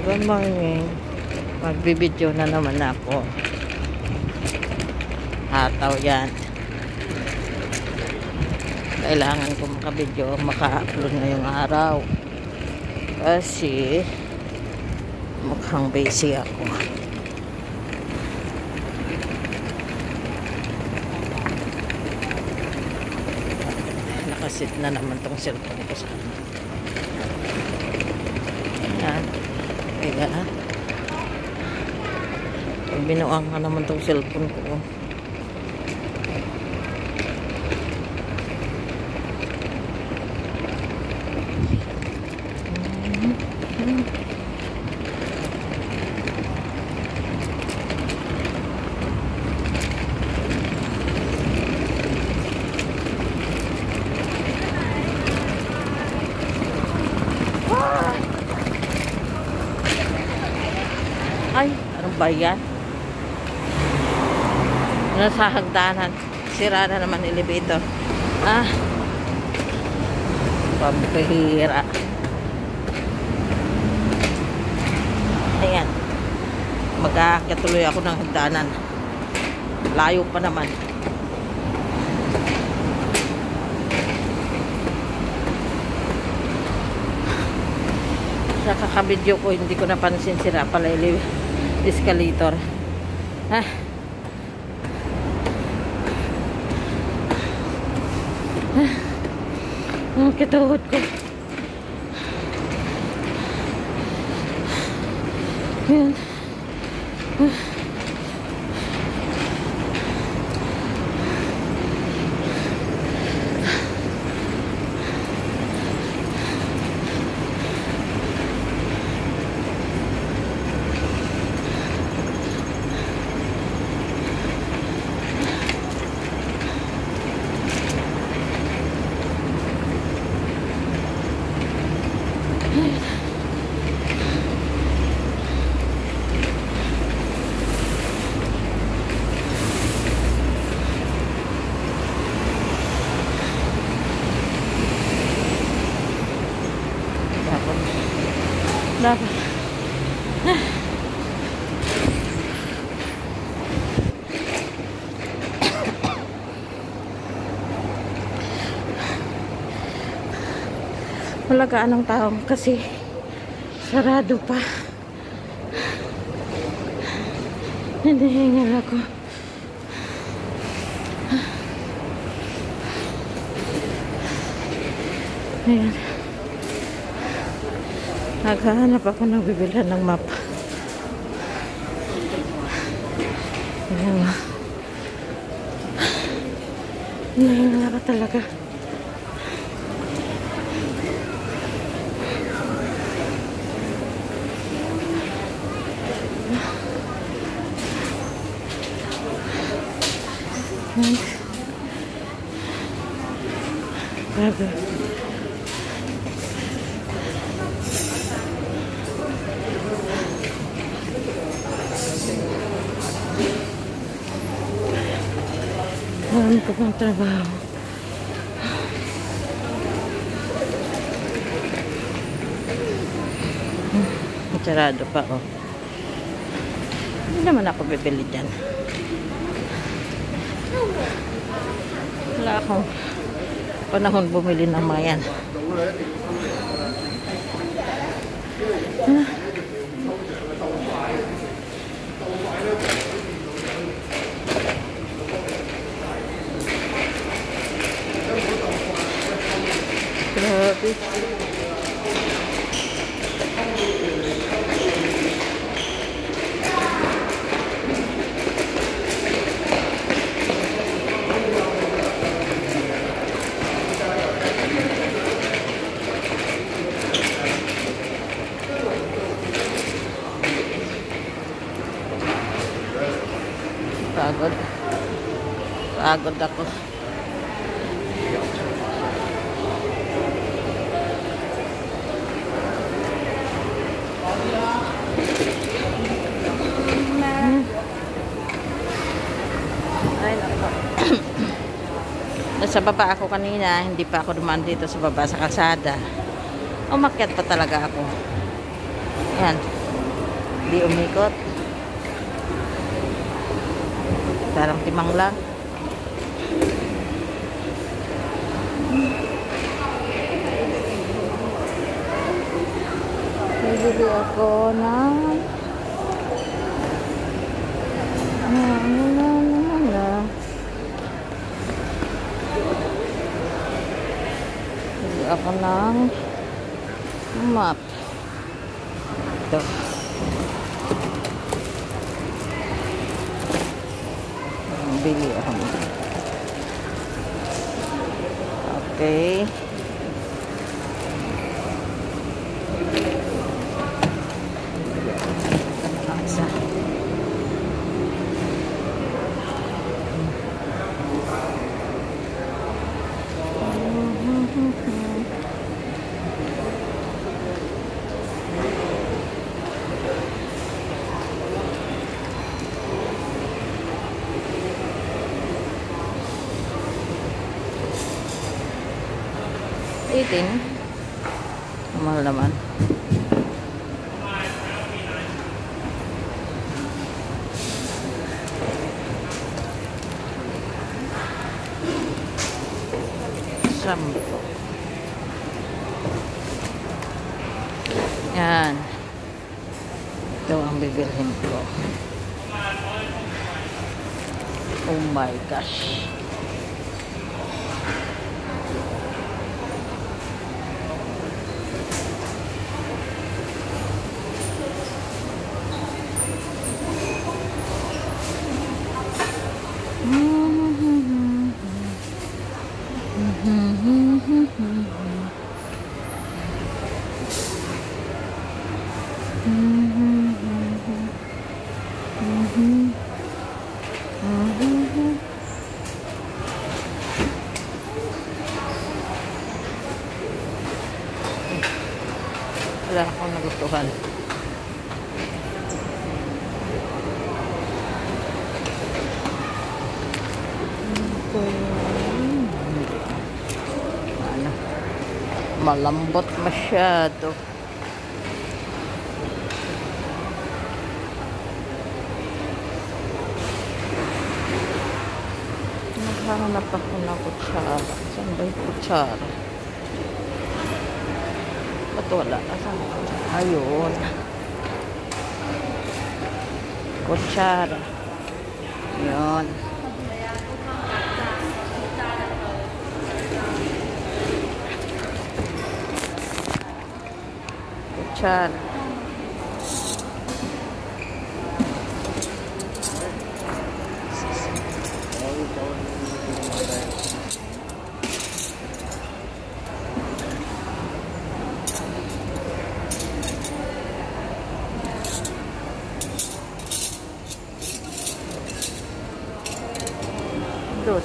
Good morning. Magbibideo na naman ako. Hataw yan. Kailangan ko makabideo, maka-upload ngayong araw. Kasi mukhang busy ako. Nakasit na naman tong cellphone ko sa ano. Ayan. Ayan. Binuang ka naman tong cellphone ko. Ay, anong ba yan? Nasa hagdanan. Sira na naman elevator. Ah. Pambihira. Ayan. Mag-aakyat tuloy ako ng hagdanan. Layo pa naman. Sa kakabidyo ko, hindi ko napansin sira pala escalator. Ah. Ang kituhod ko. Ayan. Dapat. Wala ng tao kasi sarado pa. Hinihingal ako. Ayan. Naghahanap ako ng bibilhan ng map. Ayan. Hinihingal ako talaga. Grabe. Alam ko pang trabaho. Sarado pa, oh. Hindi naman ako bibili dyan. Wala akong panahon bumili ng mayan. Grabe. Pagod. Pagod ako. Ay, nako. Nasa baba ako kanina, hindi pa ako dumaan dito sa baba sa kalsada. Umakyat pa talaga ako. Yan. Di umikot. Parang timang lang. Bibili ako ng bibili ako ng map. Ito. Bili ako. Okay. Itin. Mahal naman. Sampo. Yan. Ito ang bibilhin ko. Oh my gosh. Wala akong nagustuhan. Ano? Malambot masyado. Naghahanap ako ng kutsara. Saan ba yung kutsara? Ba't wala? Asan? Ayun. Kutsara. Yun. Kutsara. Dos.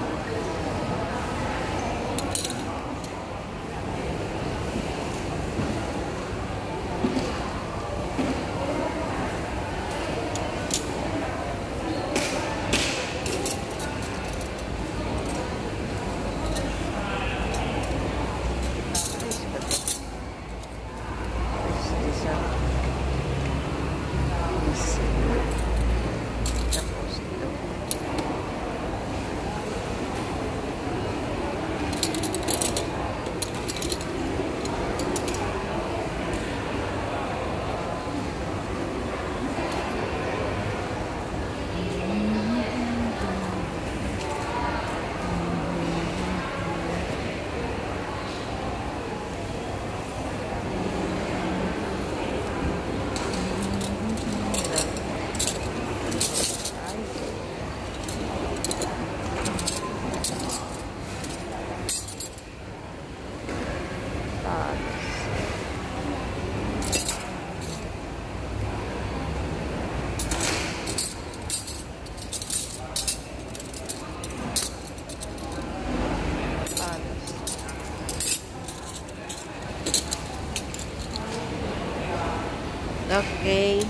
Okay.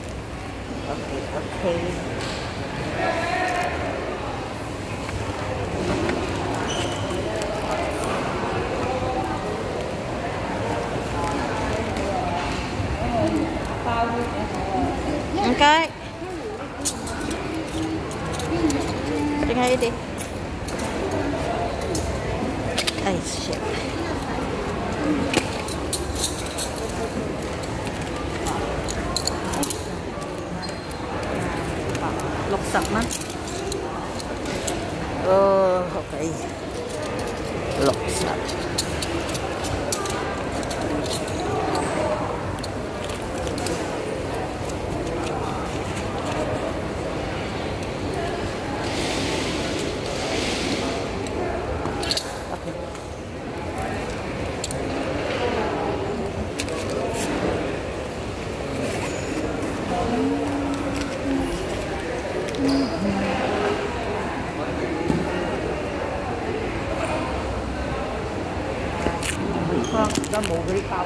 Okay. Kai. Tingnan ini. Ay, shit. Loksak na. Oh, okay. Loksak. Nó mù cái không.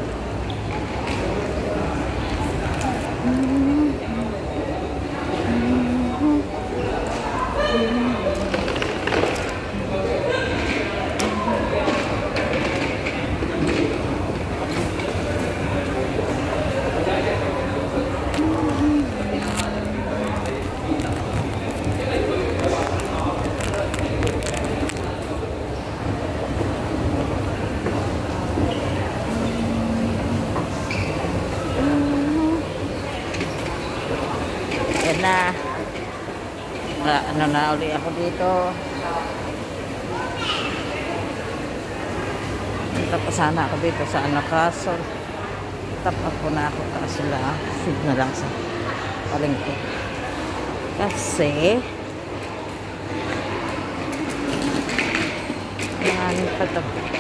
Na ano na uli ako dito. Tapos sana ako dito sa ano kaso tapos po na ako kasi lang signal lang sa palengke kasi ano pa to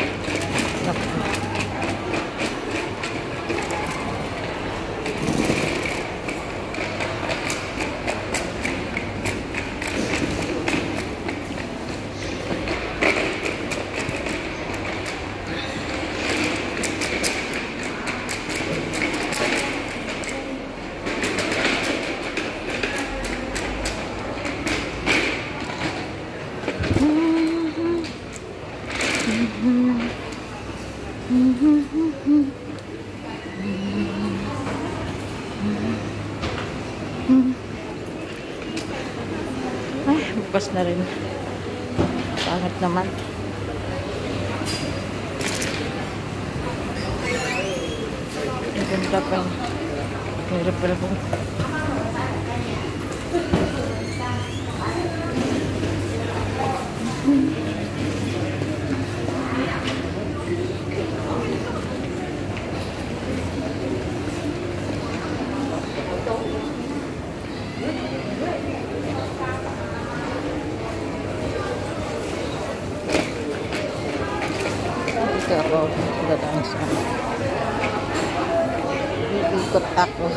ay, bukas na rin. Pangit naman. Ang ganda pa. Hirap pala po. Dito ako dadaan sa ikot ako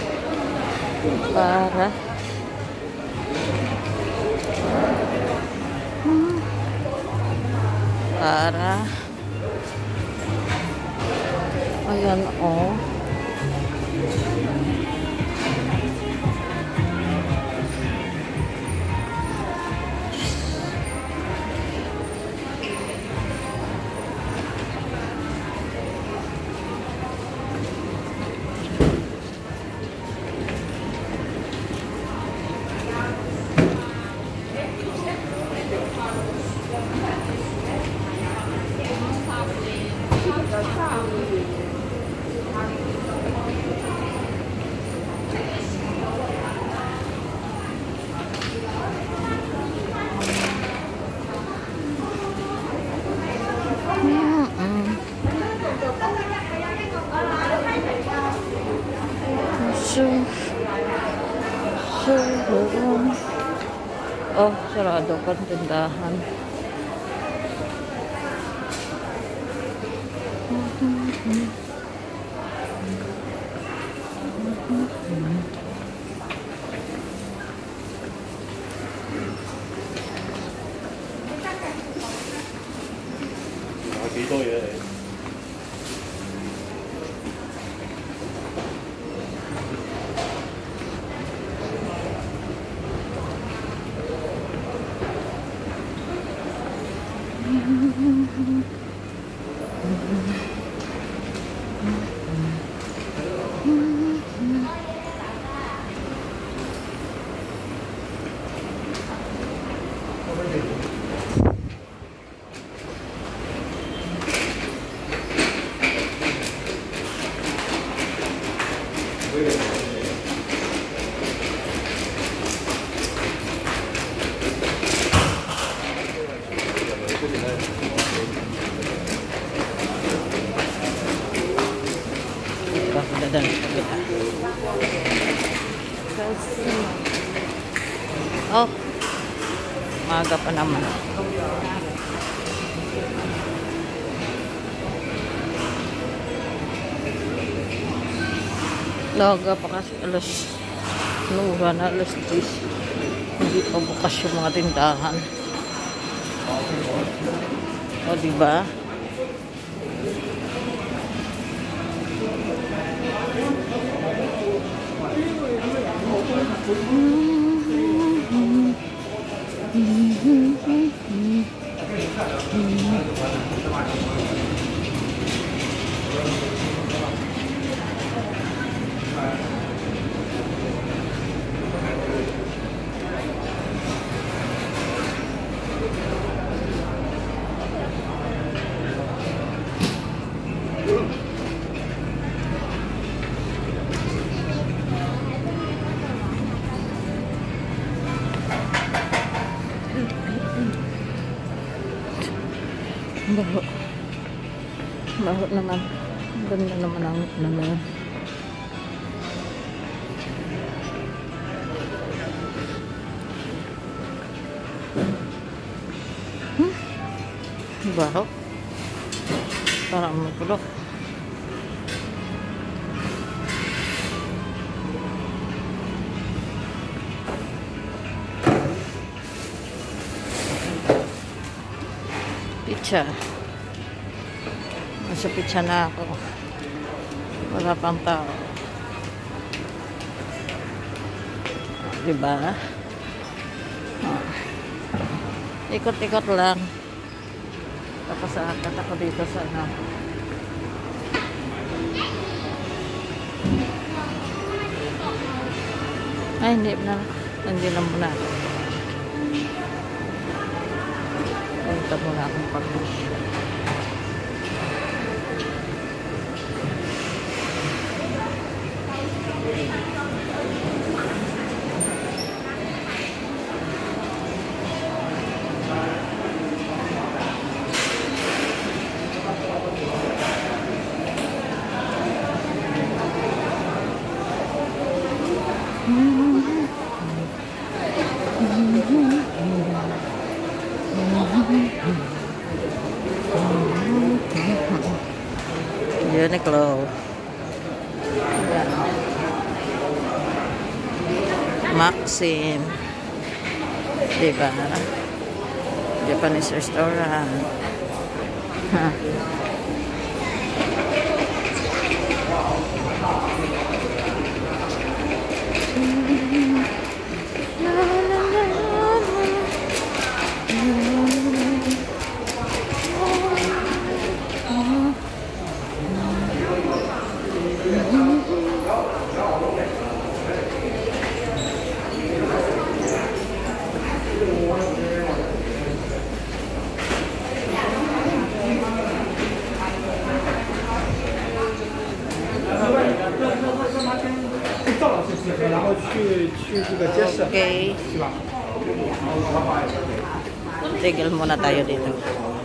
para ayan oh. Oh, sarado pa ang tindahan. 幾多嘢嚟？ ba ako dadalhin sa kabila? Oh, maaga pa naman. Laga pa kasi alas 10. Hindi pa bukas yung mga tindahan. O, diba? Baho. Baho naman. Ganda naman ang naman. Baho. Parang mapulok. Pizza. Nasa pizza na ako. Wala pang tao. Diba? Oh. Ikot-ikot lang. Tapos akat ako dito sa ano. Ay, hindi na. Hindi na muna. Punta muna akong pag-bus. Uniqlo. Maxim. Diba? Japanese restaurant. Huh. Okay. Tigil muna tayo dito.